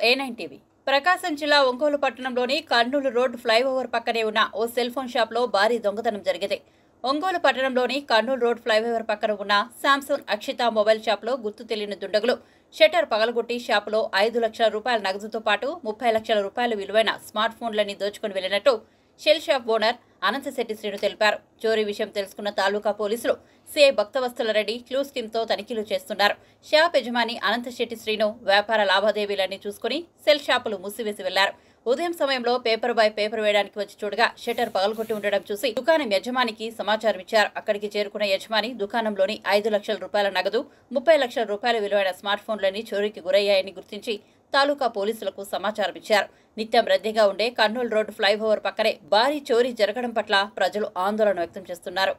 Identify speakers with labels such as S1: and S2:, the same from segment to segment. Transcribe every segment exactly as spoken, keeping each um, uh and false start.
S1: ఏ nine TV ప్రకాశం జిల్లా ఒంగోలు పట్టణంలోని Kurnool road flyover పక్కనే ఉన్న ఓ సెల్ ఫోన్ షాప్లో భారీ దొంగతనం జరిగింది. ఒంగోలు పట్టణంలోని కర్నూలు రోడ్ ఫ్లైఓవర్ పక్కన ఉన్న శాంసంగ్ అక్షిత మొబైల్ షాప్లో గుర్తు తెలియని దుండగులు షట్టర్ పగలగొట్టి షాపులో ఐదు లక్షల రూపాయల నగదుతో పాటు ముప్పై లక్షల రూపాయల విలువైన స్మార్ట్ ఫోన్లని దోచుకుని వెళ్లినట్టు shell shop owner Anantasetti Srinu తెలిపారు. చోరీ విషయం తెలుసుకున్న తాలూకా పోలీసులు సిఐ భక్తవత్సలరెడ్డి క్లూస్ టీంతో తనిఖీలు చేస్తున్నారు. షాప్ యజమాని అనంతశెట్టి శ్రీను వ్యాపార లావాదేవీలన్నీ చూసుకుని సెల్ షాపులు మూసివేసి వెళ్లారు. ఉదయం సమయంలో పేపర్ బాయ్ పేపర్ వేయడానికి వచ్చి చూడగా షట్టర్ పగలగొట్టి ఉండడం చూసి దుకాణం యజమానికి సమాచారం ఇచ్చారు. అక్కడికి చేరుకున్న యజమాని దుకాణంలోని ఐదు లక్షల రూపాయల నగదు, ముప్పై లక్షల రూపాయల విలువైన స్మార్ట్ ఫోన్లని చోరీకి గురయ్యాయని గుర్తించి తాలూకా పోలీసులకు సమాచారం ఇచ్చారు. నిత్యం రద్దీగా ఉండే కర్నూలు రోడ్ ఫ్లైఓవర్ పక్కనే భారీ చోరీ జరగడం పట్ల ప్రజలు ఆందోళన వ్యక్తం చేస్తున్నారు.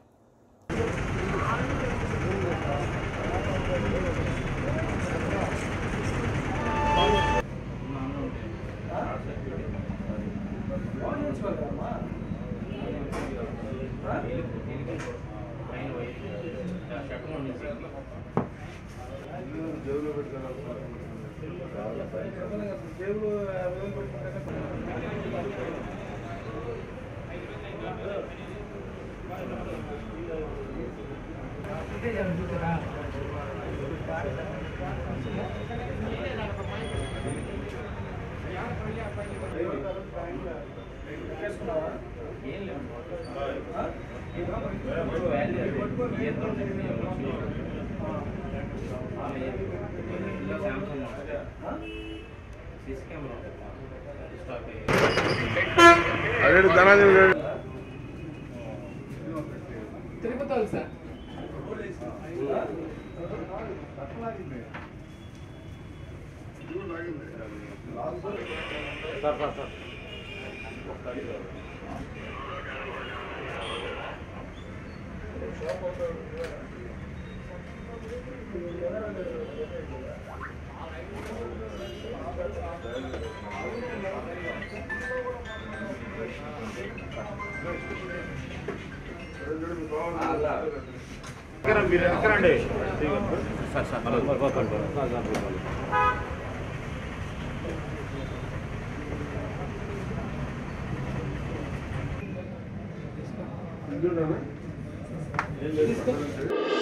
S2: Tirupati sir sir sir sir మీరు ఎక్కడండి సార్ సార్ తీసుకో